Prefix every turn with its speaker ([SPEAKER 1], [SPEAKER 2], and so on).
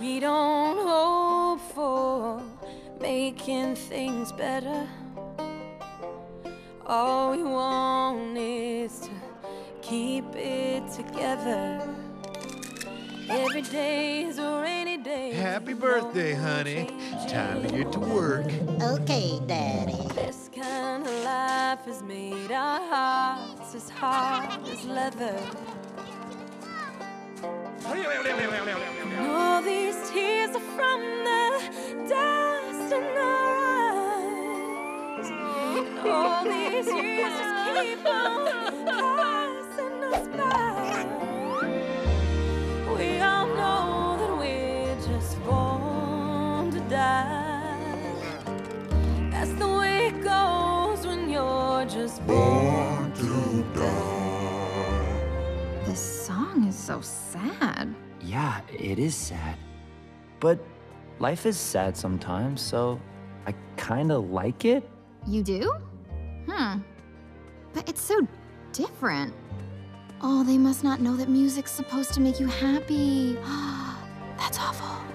[SPEAKER 1] We don't hope for making things better. All we want is to keep it together. Every day is a rainy day.
[SPEAKER 2] Happy birthday, honey. Time to get to work.
[SPEAKER 3] Okay, Daddy.
[SPEAKER 1] This kind of life has made our hearts as hard as leather. And all these tears are from the dust in our eyes. And all these years just keep on passing us by. We all know that we're just born to die. That's the way it goes when you're just born to die.
[SPEAKER 4] This song is so sad.
[SPEAKER 5] Yeah, it is sad. But life is sad sometimes, so I kinda like it.
[SPEAKER 4] You do? But it's so different. Oh, they must not know that music's supposed to make you happy. That's awful.